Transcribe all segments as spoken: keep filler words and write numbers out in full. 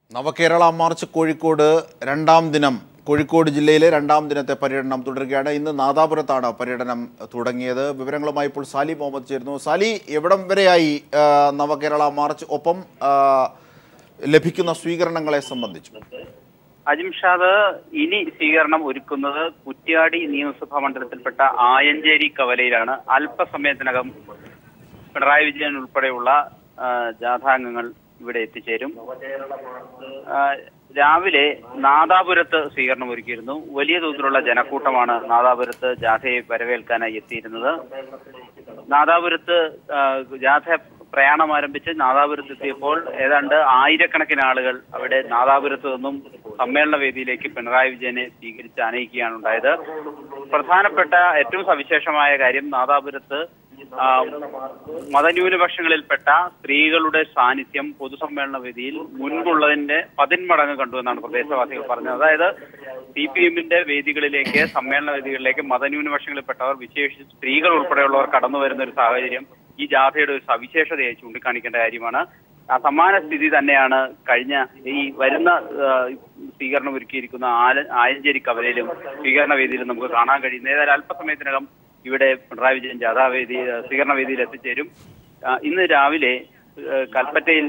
നവകേരള March Kozhikode രണ്ടാം ദിനം കോഴിക്കോട് ജില്ലയിലെ രണ്ടാം ദിനത്തെ പര്യടനം തുടരുകയാണ്. ഇന്ന് നാദാപുരത്താണ് പര്യടനം തുടങ്ങിയത്. വിവരങ്ങളുമായി ഇപ്പോൾ സാലി മുഹമ്മദ് ചേരുന്നു. സാലി, എവിടം വരെയായി നവകേരള മാർച്ച്, ഒപ്പം ലഭിക്കുന്ന സ്വീകരണങ്ങളെ സംബന്ധിച്ചു? അജിംഷാദ്, ഇനി സ്വീകരണം ഒരുക്കുന്നത് കുറ്റ്യാടി നിയമസഭാ മണ്ഡലത്തിൽപ്പെട്ട ആയഞ്ചേരി കവലയിലാണ്. അല്പസമയത്തിനകം പിണറായി വിജയൻ ഉൾപ്പെടെയുള്ള ജാഥാംഗങ്ങൾ ഇവിടെ എത്തിച്ചേരും. രാവിലെ നാദാപുരത്ത് സ്വീകരണം ഒരുക്കിയിരുന്നു. വലിയ തോതിലുള്ള ജനക്കൂട്ടമാണ് നാദാപുരത്ത് ജാഥയെ വരവേൽക്കാനായി എത്തിയിരുന്നത്. നാദാപുരത്ത് ജാഥ പ്രയാണം ആരംഭിച്ച് നാദാപുരത്ത് എത്തിയപ്പോൾ ഏതാണ്ട് ആയിരക്കണക്കിന് ആളുകൾ അവിടെ നാദാപുരത്ത് നിന്നും സമ്മേളന വേദിയിലേക്ക് പിണറായി വിജയനെ സ്വീകരിച്ച് അനയിക്കുകയാണ് ഉണ്ടായത്. പ്രധാനപ്പെട്ട ഏറ്റവും സവിശേഷമായ കാര്യം, നാദാപുരത്ത് മതന്യൂനപക്ഷങ്ങളിൽപ്പെട്ട സ്ത്രീകളുടെ സാന്നിധ്യം പൊതുസമ്മേളന വേദിയിൽ മുൻപുള്ളതിന്റെ പതിന്മടങ്ങ് കണ്ടു എന്നാണ് പ്രദേശവാസികൾ പറഞ്ഞത്. അതായത് സി പി എമ്മിന്റെ വേദികളിലേക്ക്, സമ്മേളന വേദികളിലേക്ക് മതന്യൂനപക്ഷങ്ങളിൽപ്പെട്ടവർ, വിശേഷിച്ച് സ്ത്രീകൾ ഉൾപ്പെടെയുള്ളവർ കടന്നു വരുന്ന ഒരു സാഹചര്യം ഈ ജാഥയുടെ ഒരു സവിശേഷതയായി ചൂണ്ടിക്കാണിക്കേണ്ട കാര്യമാണ്. ആ സമാന സ്ഥിതി തന്നെയാണ് കഴിഞ്ഞ ഈ വരുന്ന സ്വീകരണം ഒരുക്കിയിരിക്കുന്ന ആല ആയഞ്ചേരി കവലയിലും സ്വീകരണ വേദിയിലും നമുക്ക് കാണാൻ കഴിയുന്നത്. ഏതായാലും അല്പസമയത്തിനകം ഇവിടെ പിണറായി വിജയൻ ജാഥാവേദി സ്വീകരണ വേദിയിൽ എത്തിച്ചേരും. ഇന്ന് രാവിലെ കൽപ്പറ്റയിൽ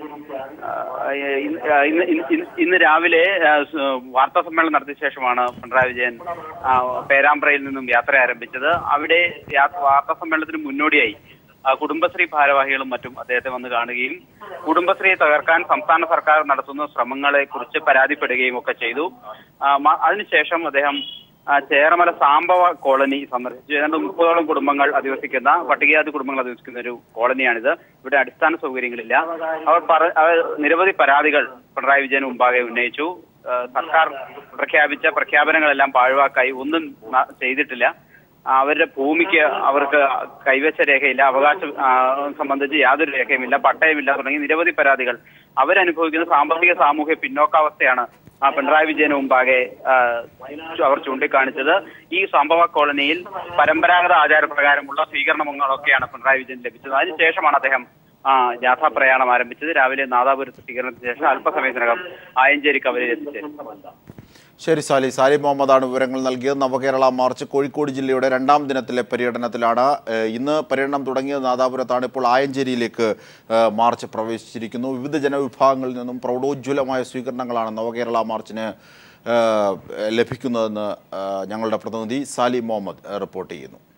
ഇന്ന് രാവിലെ വാർത്താ സമ്മേളനം നടത്തിയ ശേഷമാണ് പിണറായി വിജയൻ പേരാമ്പ്രയിൽ നിന്നും യാത്ര ആരംഭിച്ചത്. അവിടെ വാർത്താ സമ്മേളനത്തിന് മുന്നോടിയായി കുടുംബശ്രീ ഭാരവാഹികളും മറ്റും അദ്ദേഹത്തെ വന്ന് കാണുകയും കുടുംബശ്രീയെ തകർക്കാൻ സംസ്ഥാന സർക്കാർ നടത്തുന്ന ശ്രമങ്ങളെ കുറിച്ച് പരാതിപ്പെടുകയും ഒക്കെ ചെയ്തു. അതിനുശേഷം അദ്ദേഹം ചേരമല സാംബവ കോളനി സന്ദർശിച്ചു. ഏതാണ്ട് മുപ്പതോളം കുടുംബങ്ങൾ അധിവസിക്കുന്ന, പട്ടികജാതി കുടുംബങ്ങൾ അധിവസിക്കുന്ന ഒരു കോളനിയാണിത്. ഇവിടെ അടിസ്ഥാന സൗകര്യങ്ങളില്ല. അവർ പറ നിരവധി പരാതികൾ പിണറായി വിജയന് മുമ്പാകെ ഉന്നയിച്ചു. സർക്കാർ പ്രഖ്യാപിച്ച പ്രഖ്യാപനങ്ങളെല്ലാം പാഴ്വാക്കായി, ഒന്നും ചെയ്തിട്ടില്ല. അവരുടെ ഭൂമിക്ക് അവർക്ക് കൈവശ രേഖയില്ല, അവകാശം സംബന്ധിച്ച് യാതൊരു രേഖയുമില്ല, പട്ടയമില്ല തുടങ്ങി നിരവധി പരാതികൾ. അവരനുഭവിക്കുന്ന സാമ്പത്തിക സാമൂഹ്യ പിന്നോക്കാവസ്ഥയാണ് പിണറായി വിജയന് മുമ്പാകെ അവർ ചൂണ്ടിക്കാണിച്ചത്. ഈ സംഭവ കോളനിയിൽ പരമ്പരാഗത ആചാരപ്രകാരമുള്ള സ്വീകരണങ്ങളൊക്കെയാണ് പിണറായി വിജയൻ ലഭിച്ചത്. അതിനുശേഷമാണ് അദ്ദേഹം ജാഥാ പ്രയാണം ആരംഭിച്ചത്. രാവിലെ നാദാപുരത്ത് സ്വീകരണത്തിന് ശേഷം അല്പസമയത്തിനകം ആയഞ്ചേരി കവലയിൽ എത്തിച്ചേരും. ശരി സാലി. സാലി മുഹമ്മദാണ് വിവരങ്ങൾ നൽകിയത്. നവകേരള മാർച്ച് കോഴിക്കോട് ജില്ലയുടെ രണ്ടാം ദിനത്തിലെ പര്യടനത്തിലാണ്. ഇന്ന് പര്യടനം തുടങ്ങിയത് നാദാപുരത്താണ്. ഇപ്പോൾ ആയഞ്ചേരിയിലേക്ക് മാർച്ച് പ്രവേശിച്ചിരിക്കുന്നു. വിവിധ ജനവിഭാഗങ്ങളിൽ നിന്നും പ്രൗഢോജ്വലമായ സ്വീകരണങ്ങളാണ് നവകേരള മാർച്ചിന് ലഭിക്കുന്നതെന്ന് ഞങ്ങളുടെ പ്രതിനിധി സാലി മുഹമ്മദ് റിപ്പോർട്ട് ചെയ്യുന്നു.